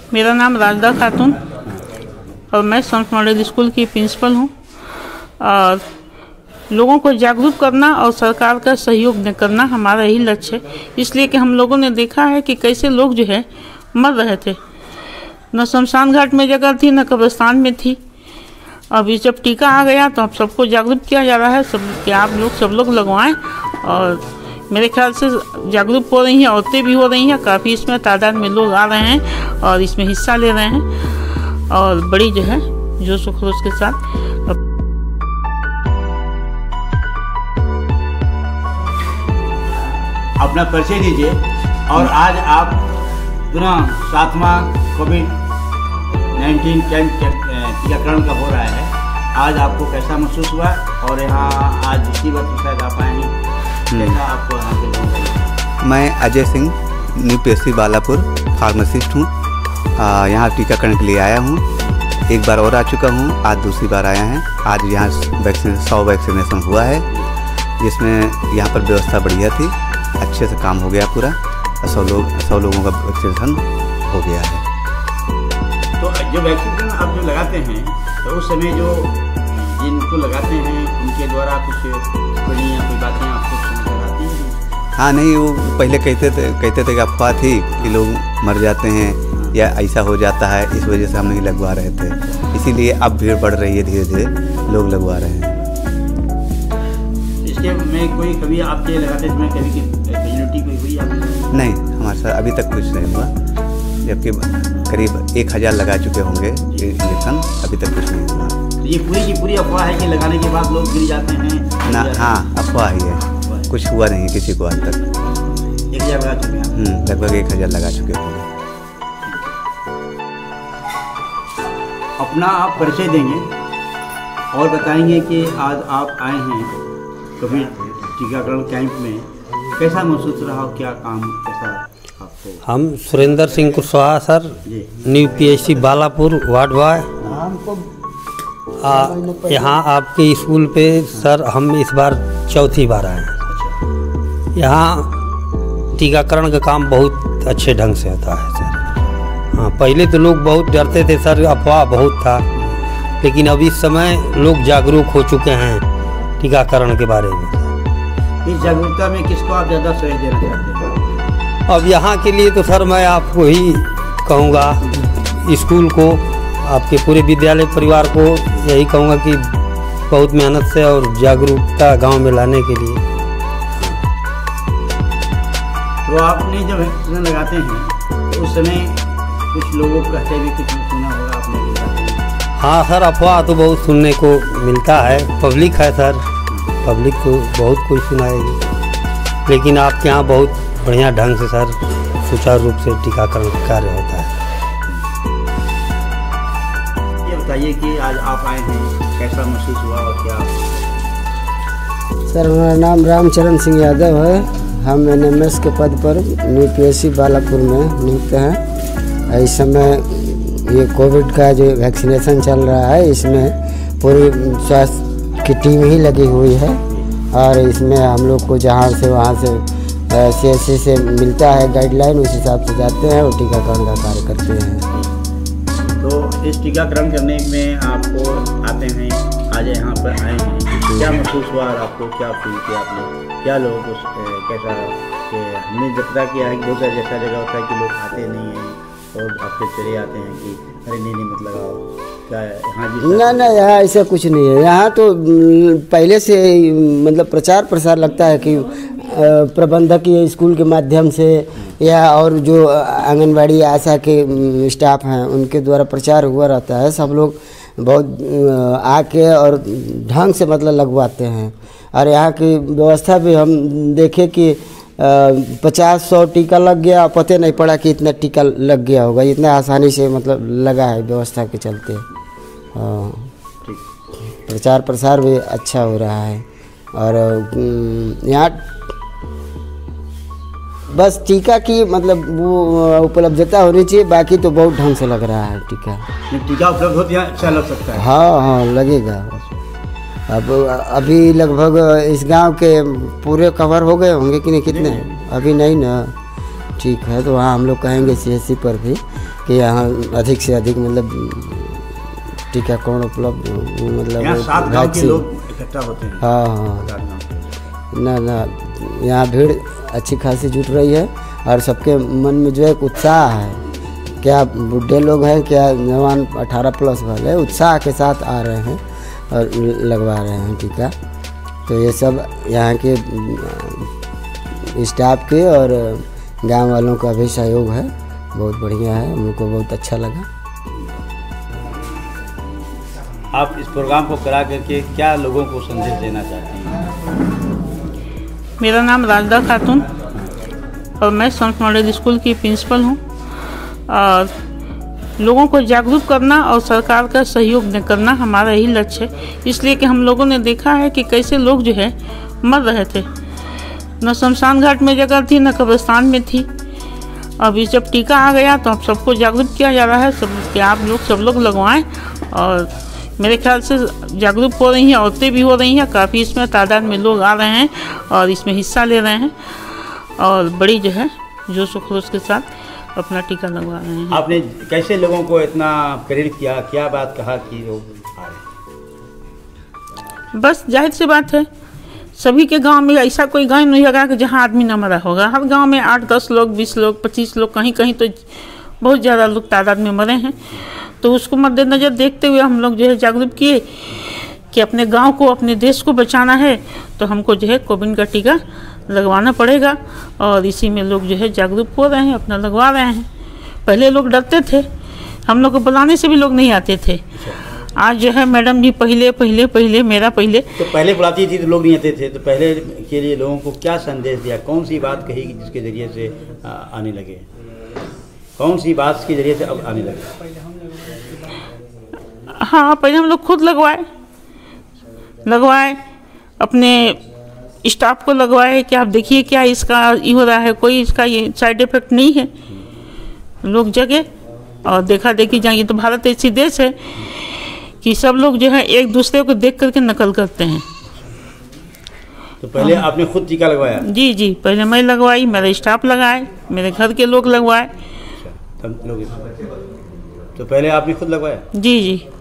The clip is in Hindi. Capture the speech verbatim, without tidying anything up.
मेरा नाम राजदा खातून और मैं संत मॉडल स्कूल की प्रिंसिपल हूँ। और लोगों को जागरूक करना और सरकार का सहयोग करना हमारा यही लक्ष्य है, इसलिए कि हम लोगों ने देखा है कि कैसे लोग जो है मर रहे थे, न शमशान घाट में जगह थी न कब्रिस्तान में थी। अभी जब टीका आ गया तो अब सबको जागरूक किया जा रहा है सब कि आप लोग सब लोग लगवाएं। और मेरे ख्याल से जागरूक हो रही हैं, औरतें भी हो रही हैं, काफ़ी इसमें तादाद में लोग आ रहे हैं और इसमें हिस्सा ले रहे हैं और बड़ी जो है जोश व खरोश के साथ। अपना परिचय दीजिए और आज आप पुनः सातवां कोविड नाइन्टीन कैंप टीकाकरण का हो रहा है, आज आपको कैसा महसूस हुआ? और यहाँ आज दूसरी बार तो शायद आप आए हैं, कैसा आपको यहाँ के लोगों का? मैं Ajay Singh new P S C Balapur pharmacist हूँ। यहाँ टीकाकरण के लिए आया हूँ, एक बार और आ चुका हूँ, आज दूसरी बार आया है। आज यहाँ वैक्सीन सौ वैक्सीनेशन हुआ है, जिसमें यहाँ पर व्यवस्था बढ़िया थी, अच्छे से काम हो गया पूरा। सौ लोग सौ लोगों का वैक्सीनेशन हो गया है। तो जो वैक्सीनेशन आप जो लगाते हैं तो उस समय जो जिनको लगाते हैं उनके द्वारा कुछ बड़ी या कोई बातें आपको समझ आती हैं? हाँ, नहीं, वो पहले कहते थे कहते थे कि अफवाह थी कि लोग मर जाते हैं या ऐसा हो जाता है, इस वजह से हम नहीं लगवा रहे थे। इसीलिए अब भीड़ बढ़ रही है, धीरे धीरे लोग लगवा रहे हैं। इसके में कोई कभी आपके लगाते समय कभी की कैजुअलिटी कोई हुई आपने? नहीं, हमारे साथ अभी तक कुछ नहीं हुआ, जबकि करीब एक हज़ार लगा चुके होंगे इंजेक्शन, अभी तक कुछ नहीं हुआ। तो ये पूरी की पूरी अफवाह है कि लगाने के बाद लोग गिर जाते हैं ना? हाँ, अफवाह ही है, कुछ हुआ नहीं किसी को आज तक। एक हज़ार लगा चुके हैं? लगभग एक हज़ार लगा चुके होंगे। अपना आप परिचय देंगे और बताएंगे कि आज आप आए हैं कोविड टीकाकरण कैंप में, कैसा महसूस रहा, क्या काम कैसा आपको? हम Surendra Singh Kushwaha sir, new P S C Balapur ward boy. यहाँ आपके स्कूल पे सर हम इस बार चौथी बार आए हैं। यहाँ टीकाकरण का काम बहुत अच्छे ढंग से होता है सर। हाँ, पहले तो लोग बहुत डरते थे सर, अफवाह बहुत था, लेकिन अब इस समय लोग जागरूक हो चुके हैं टीकाकरण के बारे में। इस जागरूकता में किसको आप ज़्यादा सहयोग देना चाहते हैं? अब यहाँ के लिए तो सर मैं आपको ही कहूँगा, स्कूल को, आपके पूरे विद्यालय परिवार को यही कहूँगा कि बहुत मेहनत से और जागरूकता गांव में लाने के लिए। तो आपने जब वैक्सीन लगाते हैं तो उस समय कुछ लोगों को कहते भी कुछ सुना होगा आपने? हाँ सर, अफवाह तो बहुत सुनने को मिलता है, पब्लिक है सर, पब्लिक तो बहुत कुछ सुनाएगी, लेकिन आपके यहाँ बहुत बढ़िया ढंग से सर सुचारू रूप से टीकाकरण कार्य होता है। ये बताइए कि आज आप आए हैं, कैसा महसूस हुआ और क्या? सर, हमारा नाम रामचरण सिंह यादव है, हम एन एम एस के पद पर new P S C Balapur में नियुक्त हैं। इस समय ये कोविड का जो वैक्सीनेशन चल रहा है, इसमें पूरी स्वास्थ्य की टीम ही लगी हुई है और इसमें हम लोग को जहाँ से वहाँ से सी एस सी से मिलता है गाइडलाइन, उस हिसाब से जाते हैं और टीकाकरण का कार्य करते हैं। तो इस टीकाकरण करने में आपको आते हैं, आज यहाँ पर आए हैं, क्या महसूस हुआ और आपको क्या फील किया आपने? क्या लोगों को कैसा कि हमने जब पता किया है कि बहुत सारी ऐसा जगह होता है कि लोग आते नहीं हैं और आपके चले आते हैं कि अरे नहीं नहीं मत लगाओ, क्या यहाँ जी? ना ना, यहाँ ऐसा कुछ नहीं है। यहाँ तो पहले से मतलब प्रचार प्रसार लगता है कि प्रबंधक या स्कूल के माध्यम से या और जो आंगनबाड़ी आशा के स्टाफ हैं उनके द्वारा प्रचार हुआ रहता है। सब लोग बहुत आके और ढंग से मतलब लगवाते हैं। और यहाँ की व्यवस्था भी हम देखे कि पचास सौ टीका लग गया, पता नहीं पड़ा कि इतना टीका लग गया होगा, इतना आसानी से मतलब लगा है व्यवस्था के चलते। प्रचार प्रसार भी अच्छा हो रहा है और यहाँ बस टीका की मतलब वो उपलब्धता होनी चाहिए, बाकी तो बहुत ढंग से लग रहा है टीका। टीका उपलब्ध हो तो अच्छा लग सकता है। हाँ हाँ लगेगा। अब अभी लगभग इस गांव के पूरे कवर हो गए होंगे कि नहीं, कितने? अभी नहीं ना, ठीक है। तो वहाँ हम लोग कहेंगे सी एस सी पर भी कि यहाँ अधिक से अधिक मतलब टीकाकरण उपलब्ध मतलब यहाँ सात गांव के वैक्सीन। लोग इकट्ठा होते हैं। हाँ हाँ सात गांव। ना ना यहाँ भीड़ अच्छी खासी जुट रही है और सबके मन में जो है एक उत्साह है, क्या बूढ़े लोग हैं क्या जवान अठारह प्लस वाले उत्साह के साथ आ रहे हैं और लगवा रहे हैं टीका। तो ये सब यहाँ के स्टाफ के और गांव वालों का भी सहयोग है, बहुत बढ़िया है, हमको बहुत अच्छा लगा। आप इस प्रोग्राम को करा करके क्या लोगों को संदेश देना चाहती हैं? मेरा नाम राजदा खातून और मैं संत मॉडल स्कूल की प्रिंसिपल हूँ। और लोगों को जागरूक करना और सरकार का सहयोग करना हमारा यही लक्ष्य है, इसलिए कि हम लोगों ने देखा है कि कैसे लोग जो है मर रहे थे, न शमशान घाट में जगह थी न कब्रिस्तान में थी। अभी जब टीका आ गया तो अब सबको जागरूक किया जा रहा है सब कि आप लोग सब लोग लगवाएं। और मेरे ख्याल से जागरूक हो रही हैं, औरतें भी हो रही हैं, काफ़ी इसमें तादाद में लोग आ रहे हैं और इसमें हिस्सा ले रहे हैं और बड़ी जो है जोश व खरोश के साथ अपना टीका लगवा रहे हैं। आपने कैसे लोगों को इतना प्रेरित किया, क्या बात कहा कि लोग आ रहे हैं? बस जाहिर सी बात है, सभी के गांव में ऐसा कोई गांव नहीं होगा कि जहां आदमी न मरा होगा। हर गांव में आठ दस लोग, बीस लोग, पच्चीस लोग, कहीं कहीं तो बहुत ज़्यादा लोग तादाद में मरे हैं। तो उसको मद्देनज़र देखते हुए हम लोग जो है जागरूक किए कि अपने गांव को, अपने देश को बचाना है तो हमको जो है कोविड का टीका लगवाना पड़ेगा। और इसी में लोग जो है जागरूक हो रहे हैं, अपना लगवा रहे हैं। पहले लोग डरते थे, हम लोग को बुलाने से भी लोग नहीं आते थे। आज जो है मैडम जी पहले पहले पहले मेरा पहले तो पहले बुलाती थी तो लोग नहीं आते थे, तो पहले के लिए लोगों को क्या संदेश दिया, कौन सी बात कही जिसके ज़रिए से आ, आने लगे, कौन सी बात के ज़रिए से अब आने लगे? हाँ, पहले हम लोग खुद लगवाए लगवाए अपने स्टाफ को लगवाए कि आप देखिए क्या इसका ये हो रहा है, कोई इसका ये साइड इफ़ेक्ट नहीं है। लोग जगे और देखा देखी जाए। तो भारत ऐसी देश है कि सब लोग जो है एक दूसरे को देख करके नकल करते हैं। तो पहले आपने खुद टीका लगवाया? जी जी, पहले मैं लगवाई, मेरा स्टाफ लगाए, मेरे घर के लोग लगवाए। तब लोग, तो पहले आपने खुद लगवाया? जी जी।